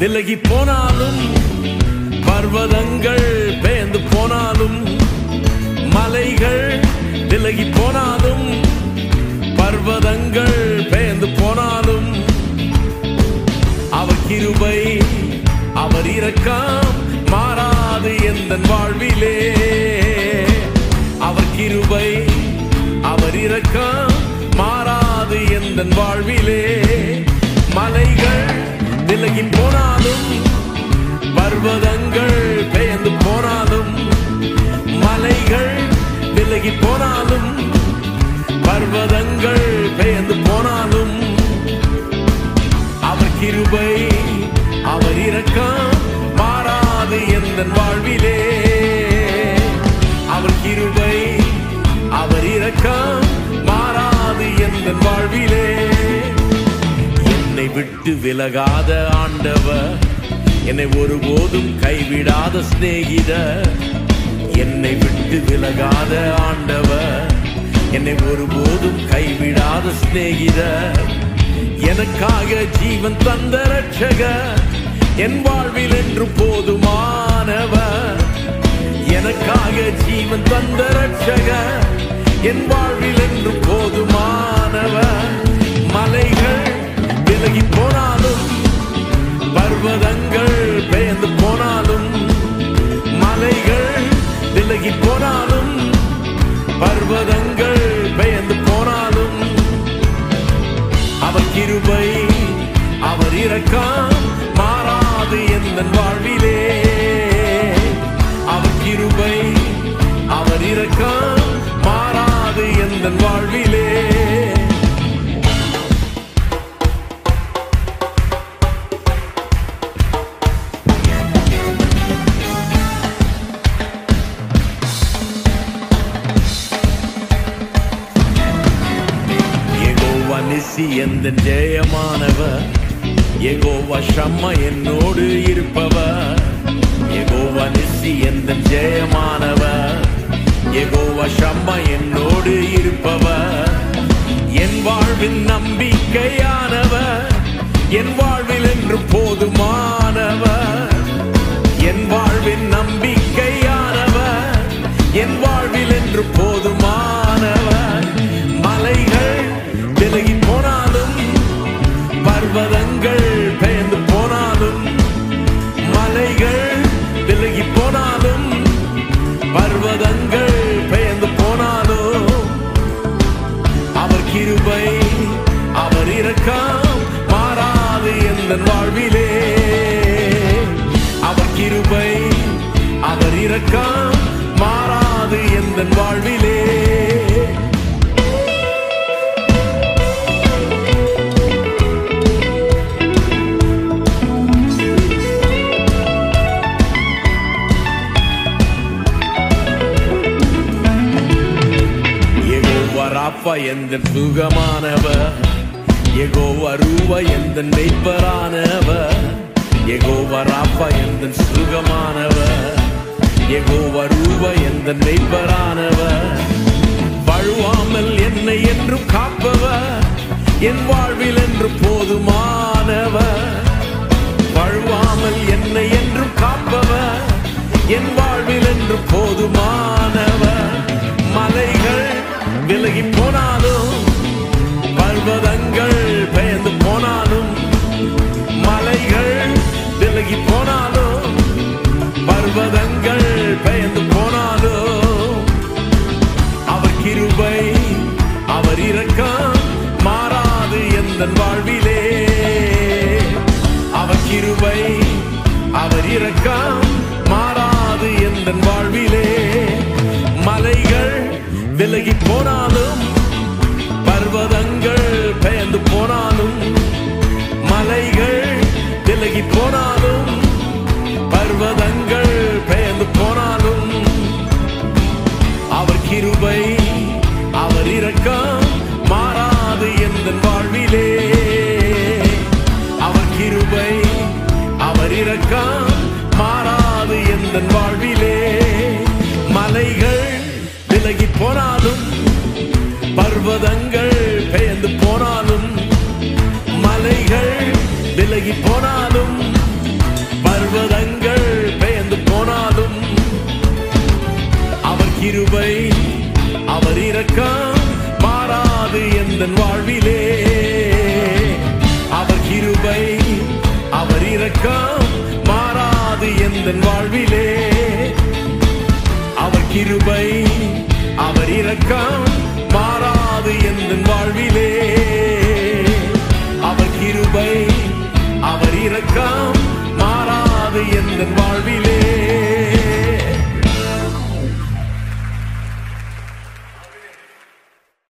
விலகி போனாலும், பர்வதங்கள் பெயர்ந்து போனாலும், மலைகள் விலகி போனாலும், பர்வதங்கள் பெயர்ந்து போனாலும், அவர் கிருபை அவர் இரக்கம் மாறாது எந்தன் வாழ்விலே. அவர் கிருபை அவர் இரக்கம் மாறாது எந்தன் வாழ்விலே. மலைகள் விலகி போனாலும், பர்வதங்கள் பெயர்ந்து போனாலும், மலைகள் விலகி போனாலும், பர்வதங்கள் பெயர்ந்து போனாலும், அவர் கிருபை அவர் இரக்கம் மாறாது எந்தன் வாழ்விலே. அவர் கிருபை அவர் இரக்கம் மாறாது எந்தன் வாழ்விலே. என்னை விட்டு விலகாத ஆண்டவர், என்னை ஒருபோதும் கைவிடாத சிநேகிதர். என்னை விட்டு விலகாத ஆண்டவர், என்னை ஒருபோதும் கைவிடாத சிநேகிதர். எனக்காக ஜீவன் தந்த ரட்சகர், என் வாழ்வில் என்று போதுமானவர். எனக்காக ஜீவன் தந்த ரட்சகர், என் வாழ்வில் என்று போதுமானவர். மலைகள் விலகி போனாலும், பர்வதங்கள் பெயர்ந்து போனாலும், மலைகள் விலகி போனாலும், பர்வதங்கள் பெயர்ந்து போனாலும், அவர் கிருபை அவர் இரக்கம் மாறாது எந்தன் வாழ்விலே. அவர் கிருபை அவர் இரக்கம் மாறாது எந்தன் வாழ்விலே. நிசி எந்தன் ஜெயமானவர், யெகோவா ஷம்மா என்னோடு இருப்பவர். யெகோவா நிசி எந்தன் ஜெயமானவர், யெகோவா ஷம்மா என்னோடு இருப்பவர். என் வாழ்வின் நம்பிக்கையானவர், என் வாழ்வில் என்று போதுமானவர். என் வாழ்வின் நம்பிக்கையானவர், என் வாழ்வில் என்று போதுமானவர். மலைகள் விலகி போனாலும், பர்வதங்கள் பெயர்ந்து போனாலும், மலைகள் விலகி போனாலும், பர்வதங்கள் பெயர்ந்து போனாலும், அவர் கிருபை அவர் இரக்கம் மாறாது எந்தன் வாழ்விலே. அவர் கிருபை அவர் இரக்கம் மாறாது எந்தன் வாழ்விலே. ராப்பா எந்தன் சுகமானவர், யெகோவா ரூவா எந்தன் மெய்ப்பரானவர். யெகோவா ராப்பா எந்தன் சுகமானவர், யெகோவா ரூவா எந்தன் மெய்ப்பரானவர். வழுவாமல் என்னை என்றும் காப்பவர், என் வாழ்வில் என்று போதுமானவர். வழுவாமல் என்னை என்றும் காப்பவர், என் வாழ்வில் என்று போதுமானவர். மலைகள் விலகி போனாலும், பர்வதங்கள் பெயர்ந்து போனாலும், மலைகள் விலகி போனாலும், பர்வதங்கள் பெயர்ந்து போனாலும், அவர் கிருபை அவர் இரக்கம் மாறாது எந்தன் வாழ்விலே. அவர் கிருபை அவர் இரக்கம் மாறாது எந்தன் வாழ்விலே. மலைகள் விலகி போனாலும், பர்வதங்கள் பெயர்ந்து போனாலும், மலைகள் விலகி போனாலும், பர்வதங்கள் பெயர்ந்து போனாலும், அவர் கிருபை அவர் இரக்கம் மாறாது எந்தன் வாழ்விலே. அவர் கிருபை அவர் இரக்கம் மாறாது எந்தன் வாழ்விலே. மலைகள் விலகி போனாலும், பர்வதங்கள் பெயர்ந்து போனாலும், மலைகள் விலகி போனாலும், கிருபை அவர் இரக்கம் மாறாது எந்தன் வாழ்விலே. அவர் கிருபை அவர் இரக்கம் மாறாது எந்தன் வாழ்விலே. அவர் கிருபை அவர் இரக்கம் மாறாது எந்தன் வாழ்விலே.